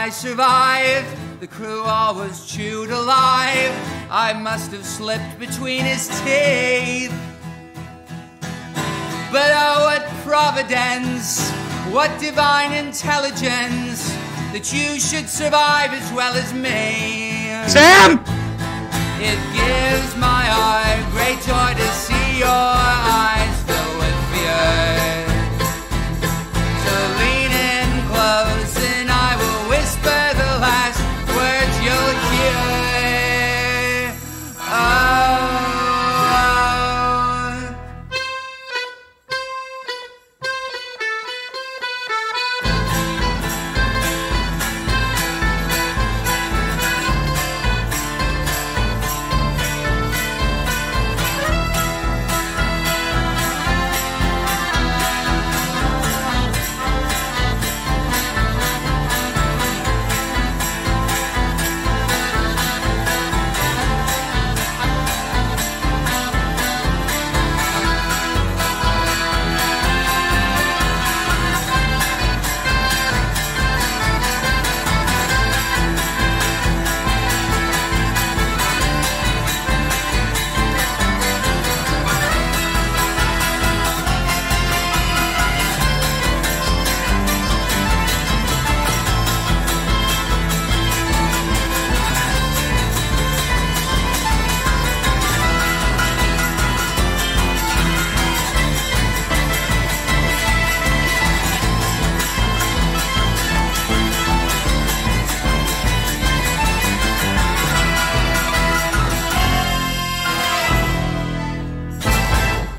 I survived. The crew all was chewed alive. I must have slipped between his teeth. But oh, what providence, what divine intelligence, that you should survive as well as me. Sam! It gives my heart great joy to see your